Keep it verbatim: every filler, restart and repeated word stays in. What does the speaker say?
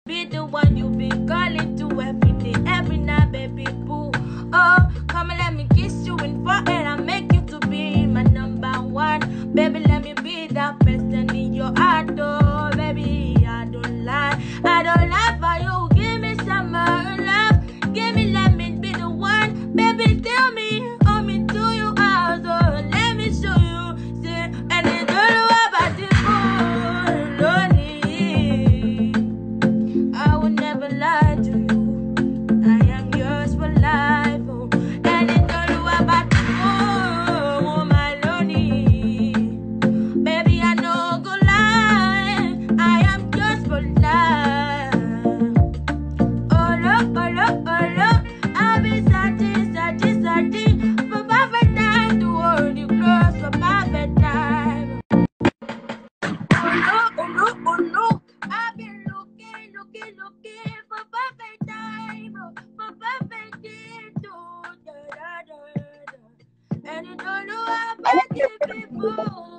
Be the one you've been calling to every day, every night, baby boo. Oh, come and let me kiss you in forehead and make you to be my number one. Baby, let me be that person in your heart. Oh, baby, I don't lie, I don't lie for you. Give me some more love, give me, let me be the one. Baby, tell me, hold me to your house. Oh, let me show you, say, and it's all about the fool, lonely. I would never lie to you. I am yours for life. Oh. And it's all about you. Oh, my lonely. Baby, I know go lie. I am yours for life. Oh, no, oh, no, oh, no. I'll be searching, searching, searching for perfect time to hold you close for perfect time. Oh, no, oh, no, oh, no. I've been looking, looking, looking for perfect time, oh, for perfect day to da, da, da, da. And you don't know how bad the people